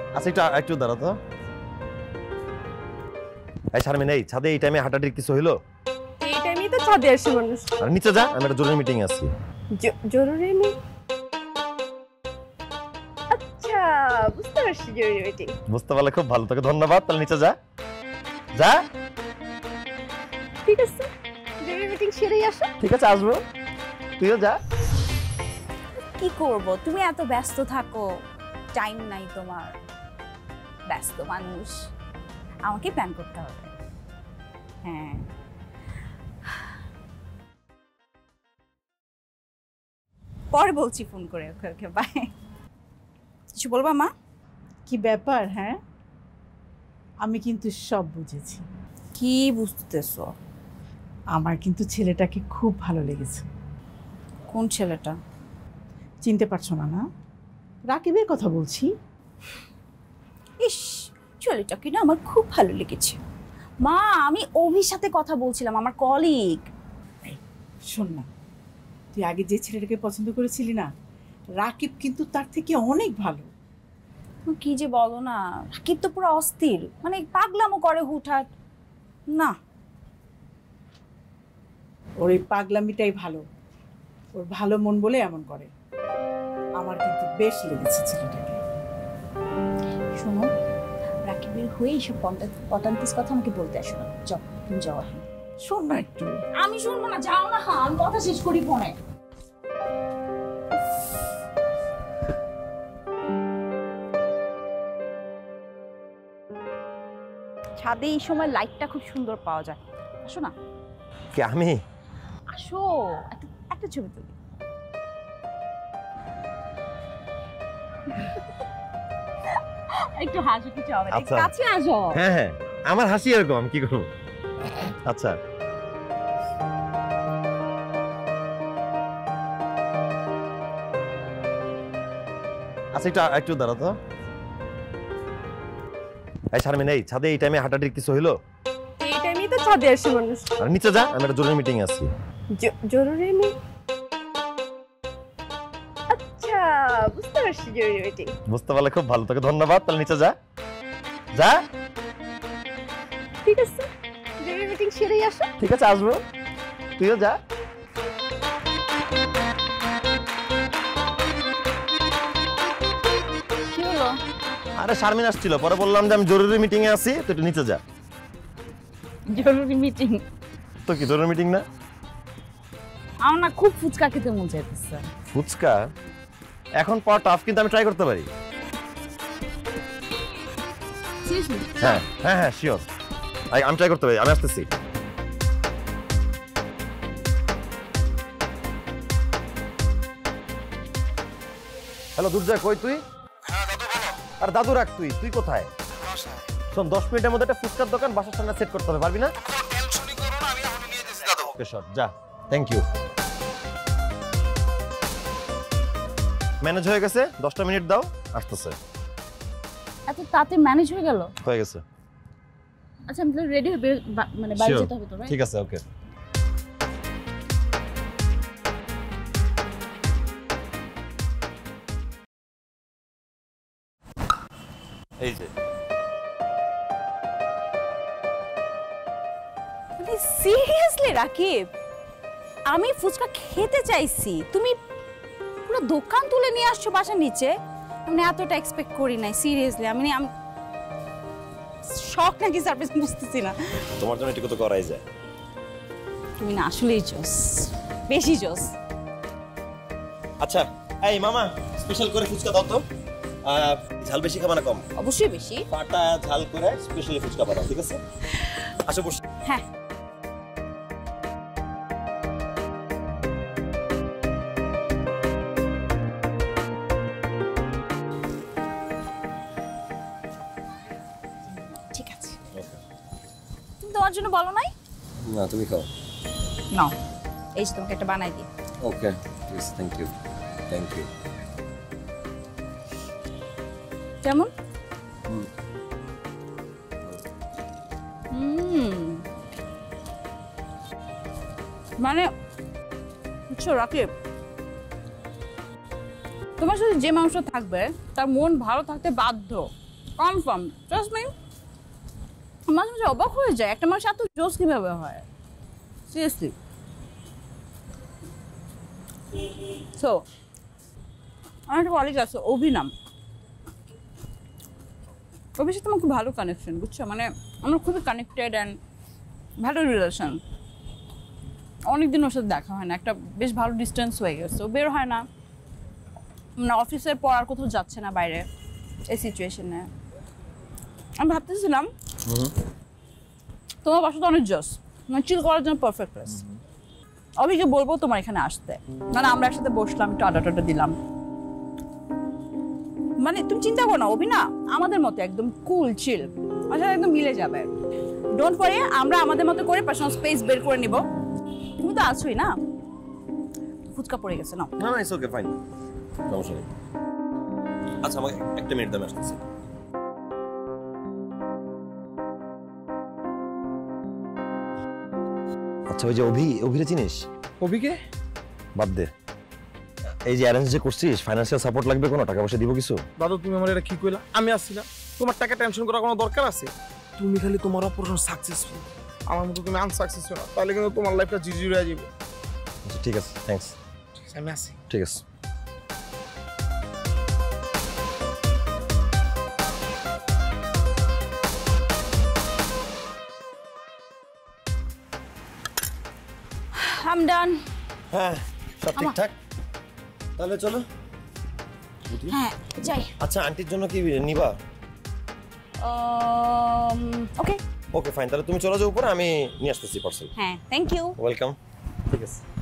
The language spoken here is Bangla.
আচ্ছা একটু দাঁড়া তো। এই শারমিন, এই ছাদে এই টাইমে হাঁটাহাঁটির কিছু হইলো? এই টাইমেই তো ছাদে আসে মানুষ। আর নিচে যা, আমি একটা জরুরি মিটিং আছি। জরুরি মিটিং? আচ্ছা, বুঝতে পারছি, জরুরি মিটিং। বুঝতে পারলে খুব ভালো, তোকে ধন্যবাদ। তাহলে নিচে যা যা। ঠিক আছে, জরুরি মিটিং সেরেই আসো। ঠিক আছে, আসবো, তুইও যা। কি করব, তুমি এত ব্যস্ত থাকো, টাইম নাই তোমার, ব্যস্ত মানুষ, আমাকে প্ল্যান করতে হবে। হ্যাঁ, পরে বলছি ফোন করে। Okay okay, bye. কিছু বলবা মা? কি ব্যাপার? হ্যাঁ, আমি কিন্তু সব বুঝেছি। কি বুঝতেছো? আমার কিন্তু ছেলেটাকে খুব ভালো লেগেছে। কোন ছেলেটা? চিনতে পারছো না? না, রাকিবের কথা বলছি। ইস, ছেলেটাকে না আমার খুব ভালো লেগেছে মা। আমি অভির সাথে কথা বলছিলাম, আমার কলিগ। শোন না, তুই আগে যে ছেলেটাকে পছন্দ করেছিলি না, রাকিব কিন্তু তার থেকে অনেক ভালো। কি যে বলো না, রাকিব তো পুরো অস্থির, মানে পাগলামো করে হুটহাট। না, ওর এই পাগলামিটাই ভালো, ওর ভালো মন বলে এমন করে। আমার কিন্তু বেশ লেগেছে ছেলেটাকে। শোনো, রাকিবের হয়ে এইসব পটান্তিস কথা আমাকে বলতে আসো না। যাও, তুমি যাও। শোন না একটু। আমি শুনবো না, যাও না। হ্যাঁ, আমি কথা শেষ করি ফোনে। ছাদে এই সময় লাইটটা খুব সুন্দর পাওয়া যায়। আসো না। কি আমি? আসো, একটা ছবি তুলি। একটু হাসি, কিছু হবে না, কাছে আসো। হ্যাঁ হ্যাঁ, আমার হাসি এরকম, কি করবো। আচ্ছা, আচ্ছা একটু দাঁড়া তো। এই শারমিন, এই ছাদে এই টাইমে হাঁটাহাঁটির কিছু হইলো? এই টাইমেই তো ছাদে আসে মানুষ। আর নিচে যা, আমি একটা জরুরি মিটিং আছি। জরুরি মিটিং? আচ্ছা, বুঝতে পারছি, জরুরি মিটিং। বুঝতে পারলে খুব ভালো, তোকে ধন্যবাদ। তাহলে নিচে যা যা। ঠিক আছে, জরুরি মিটিং সেরেই আসো। ঠিক আছে, আসবো, তুইও যা। কি হলো? আরে শারমিন আসছিল, পরে বললাম যে আমি জরুরি মিটিং এ আছি, তো একটু নিচে যা। জরুরি মিটিং? তো কি জরুরি মিটিং না? আমার না খুব ফুচকা খেতে মন চাইতেছে। ফুচকা এখন পাওয়া টাফ, কিন্তু আমি ট্রাই করতে পারি। হ্যাঁ হ্যাঁ হ্যাঁ, শিওর, আমি ট্রাই করতে পারি। আমি আসতেছি। হ্যালো দুর্জয়, কই তুই? আর দাদু রাখ, তুই কোথায়? শোন, 10 মিনিটের মধ্যে একটা ফুচকার দোকান বাসার সামনে সেট করতে হবে, পারবি না? ওকে শট, যা। Thank you. ম্যানেজ হয়ে গেছে, 10টা মিনিট দাও, আসতেছে। এত তাতে ম্যানেজ হয়ে গেল? হয়ে গেছে। আচ্ছা, আমি রেডি হয়ে মানে বাইরে যেতে হবে তো, রাইট? ঠিক আছে, ওকে। এই যে, মানে সিরিয়াসলি রাকিব, আমি ফুচকা খেতে চাইছি, তুমি পুরো দোকান তুলে নিয়ে আসছো বাসার নিচে। আমি এতটা এক্সপেক্ট করি নাই, সিরিয়াসলি। আমি শক নাকি সারপ্রাইজ বুঝতেছি না। তোমার জন্য এটুকু তো করাই যায়। তুমি না আসলেই জোস, বেশি জোস। আচ্ছা, এই মামা, স্পেশাল করে ফুচকা দাও তো। ঝাল বেশি খাবা না কম? অবশ্যই বেশি। পাটা ঝাল করে স্পেশালি ফুচকা বানাও, ঠিক আছে? আসো বসে। হ্যাঁ, ঠিক আছে। তুমি তোমার জন্য বলো নাই? না, তুমি খাও। নাও, এই যে তোমাকে একটা বানাই দিই। Okay, please, thank you. Thank you. কেমন? মানে বুঝছো রাকিব, তোমার সাথে যে মানুষটা থাকবে তার মন ভালো থাকতে বাধ্য, কনফার্ম ট্রাস্ট মি মাঝে মাঝে অবাক হয়ে যায় একটা মানুষ এত জোস কিভাবে হয় সিরিয়াসলি সো আমার একটা কলিগ আছে অভিনাম ওর সাথে আমার খুব ভালো কানেকশন বুঝছো মানে আমরা খুবই কানেক্টেড অ্যান্ড ভালো রিলেশন অনেকদিন ওর সাথে দেখা হয় না একটা বেশ ভালো ডিস্টেন্স হয়ে গেছে ও বের হয় না মানে অফিসের পর আর কোথাও যাচ্ছে না বাইরে এই সিচুয়েশনে আমি ভাবতেছিলাম তোমার বাসা তো অনেক জস মানে চিল করার জন্য পারফেক্ট প্লেস অভিকে বলবো তোমার এখানে আসতে মানে আমরা একসাথে বসলাম একটু আড্ডা টাড্ডা দিলাম মানে তুমি চিন্তা করো না অভি না আমাদের মতো একদম কুল চিল আমার সাথে একদম মিলে যাবে ডোন্ট ওয়ারি আমরা আমাদের মতো করে পার্সোনাল স্পেস বের করে নিব তুমি তো আছোই না ফুচকা পড়ে গেছে না না ইটস ওকে ফাইন সমস্যা নেই আচ্ছা আমাকে একটা মিনিট দাও আসতেছি আচ্ছা ওই যে অভিরে চিনিস অভিকে বাদ দে এই যে অ্যারেঞ্জ যে করছিস ফাইনান্সিয়াল সাপোর্ট লাগবে কোনো টাকা পয়সা দিব কিছু দাদু তুমি আমার এটা কি কইলা আমি আসছি না তোমার টাকা টেনশন করার কোনো দরকার আছে তুমি খালি তোমার অপারেশন সাকসেসফুল আমার মতো তুমি আনসাকসেসফুল না তাহলে কিন্তু তোমার লাইফটা জিজি হয়ে যাবে আচ্ছা ঠিক আছে থ্যাঙ্কস আমি আসি ঠিক আছে I'm done. হ্যাঁ সব ঠিকঠাক তাহলে চলো হ্যাঁ যাই আচ্ছা আন্টির জন্য কি নিবা ওকে ওকে ফাইন তাহলে তুমি চলে যাও উপরে আমি নিয়ে আসতেছি পার্সেল হ্যাঁ থ্যাংক ইউ ওয়েলকাম ঠিক আছে